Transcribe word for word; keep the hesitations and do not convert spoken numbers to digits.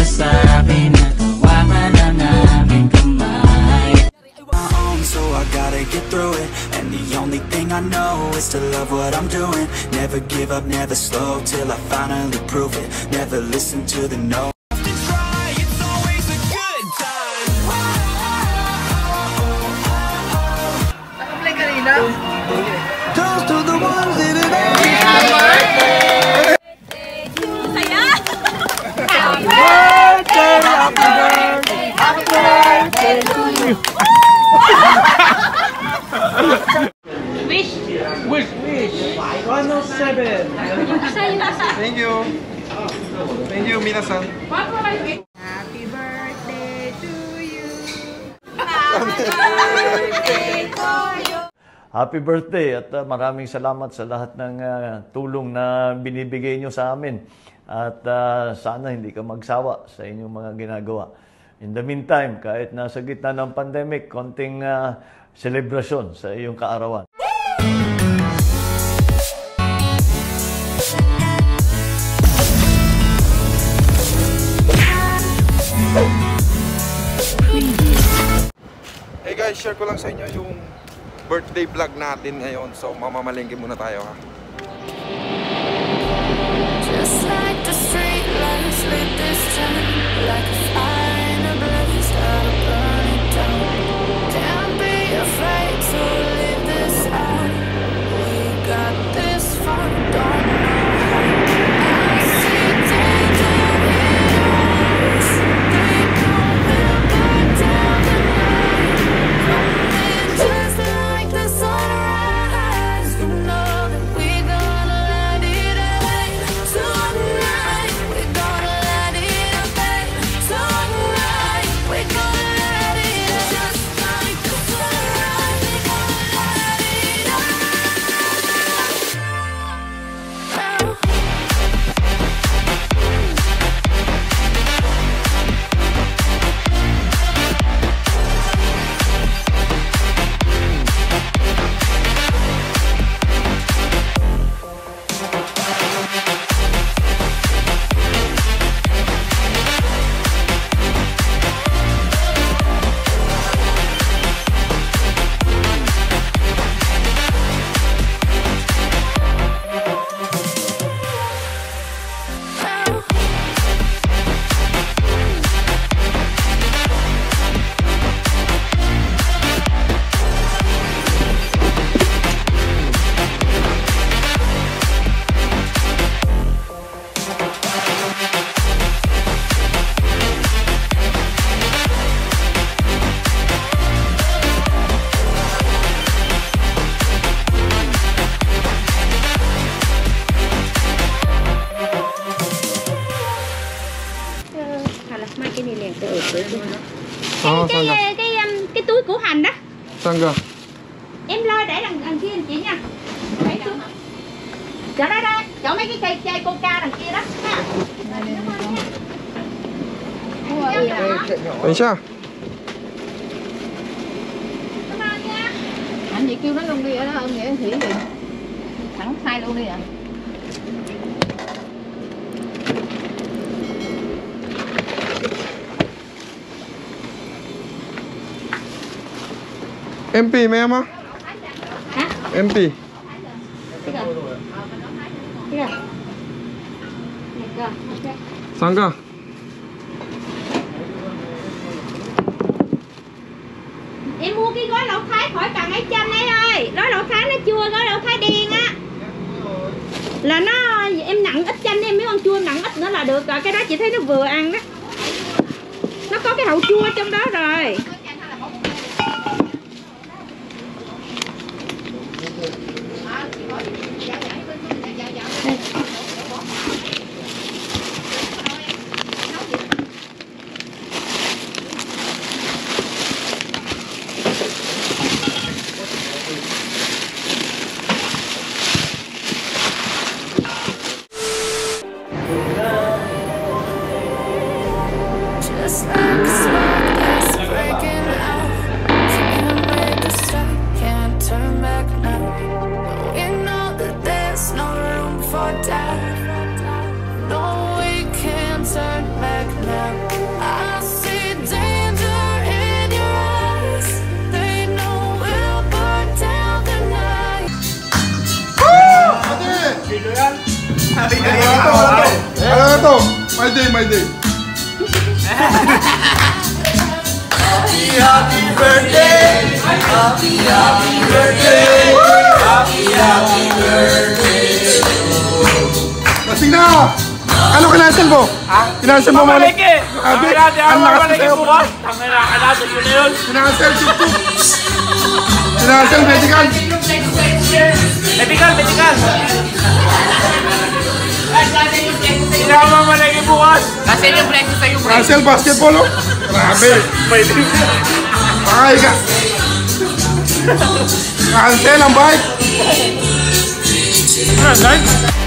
sa akin at hawakan ang aming kamay. So I gotta get through it, and the only thing I know is to love what I'm doing. Never give up, never slow, till I finally prove it. Never listen to the no. Toast to the ones in it. Happy birthday, happy birthday, happy birthday to you. Wish. Wish, wish. one oh seven. Thank you. Thank you, minasan. Happy birthday to you. Happy birthday to you. Happy birthday at uh, maraming salamat sa lahat ng uh, tulong na binibigay nyo sa amin. At uh, sana hindi ka magsawa sa inyong mga ginagawa. In the meantime, kahit nasa gitna ng pandemic, konting uh, celebration sa iyong kaarawan. Hey guys, share ko lang sa inyo yung birthday vlog natin ngayon. So mamamalengke muna tayo ha. Just like the street lights lit this town, like a fire in a blaze, gotta burn it down. Can't be afraid to live this out. We got this far, don't know how. I see danger in us. They know we'll burn down the night. Coming just like the sunrise. You know that we gonna let it rain. Tonight we gonna let it rain. Tonight we gonna let it rain. Just like the sunrise, we gonna let it rain. Mai cái này liền tôi ở dưới cái Ờ, cái, cái, cái, um, cái túi củ hành đó. Sangga. Em lôi để đằng, đằng kia anh chị nha. Để xuống. Chỗ đó đó, chỗ mấy cái cây chai coca đằng kia đó. Ha. Đấy chưa? Anh chị kêu nó luôn đi ở đó hơn, vậy Thủy đi. Thẳng sai luôn đi ạ. em pê mấy em á? Hả? em pê. Cái rồi. Cái rồi. Này cơ. Sangga. Em mua cái gói lẩu Thái khỏi cần ấy chanh ấy ơi. Gói lẩu Thái nó chua, gói lẩu Thái đen á. Là nó em nặng ít chanh em, mấy con chua em nặng ít nữa là được rồi. Cái đó chị thấy nó vừa ăn đó. Nó có cái hậu chua trong đó rồi. Just like a spark that's breaking out. Can't make a stop, can't turn back now. We know that there's no room for doubt. No, we can't turn back now. Ano na to? My day, my day. Happy, happy birthday! Happy, happy birthday! Happy, happy birthday! Lasing na! Ano kinansel mo? Ha? Kinansel mo mali? Sabi, ang lakas na sa'yo. Kinansel, chup-chup. Kinansel, medical. Medical, medical. Sinama mo lagi bukas. Kasi yung flex sa'yo, bro. Kinansel, basketball, oh. Grabe. Pakay ka. Cancel ang bike. Ano, guys?